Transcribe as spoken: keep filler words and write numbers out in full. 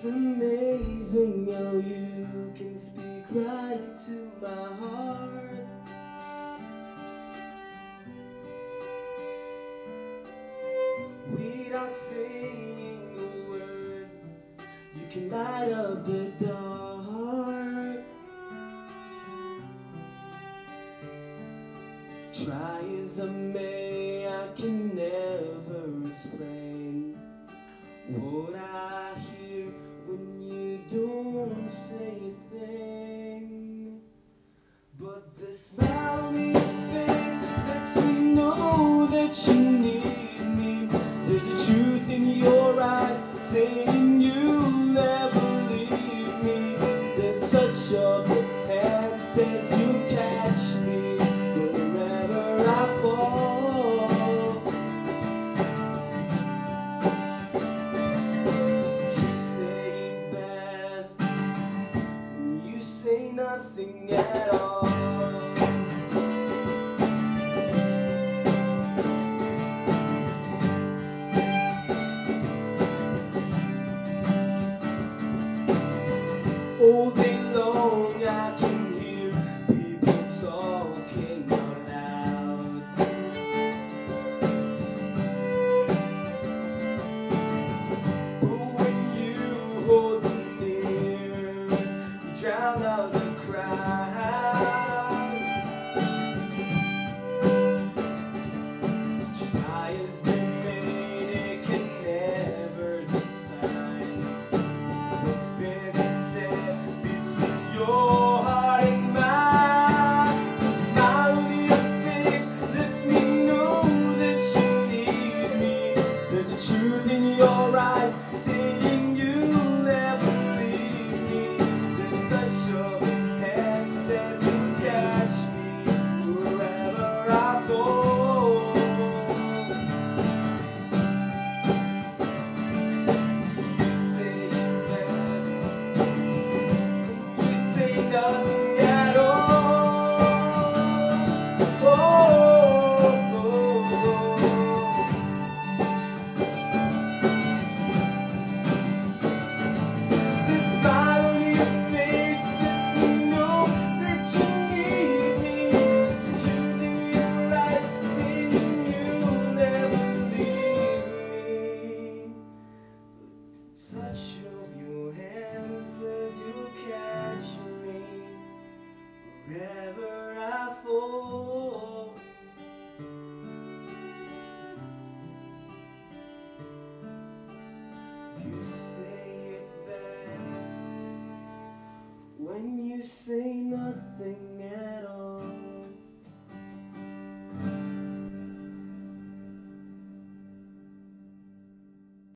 It's amazing how you can speak right to my heart. Without saying a word, you can light up the dark. Try as I may, I can never explain what I hear when you don't say a thing. But the smile on your face lets me know that you need me. There's a truth in your eyes saying you'll never leave me. The touch of your hand says you'll catch me wherever I fall. You say it best when you say nothing at all. All day long I can hear people talking out loud. But when you hold them near, you drown out the crowd. Try as they may, they can never define what's been said between your heart and mine. The smile on your face lets me know that you need me. There's a truth in your eyes saying you'll never leave me. The touch of your hand says you'll catch me wherever I fall. You say it best when you say nothing at all. Oh, oh, oh. The smile on your face lets me know that you need me. There's a truth in your eyes saying you'll never leave me. The touch of your hand says you'll catch me wherever I fall. You say it best when you say nothing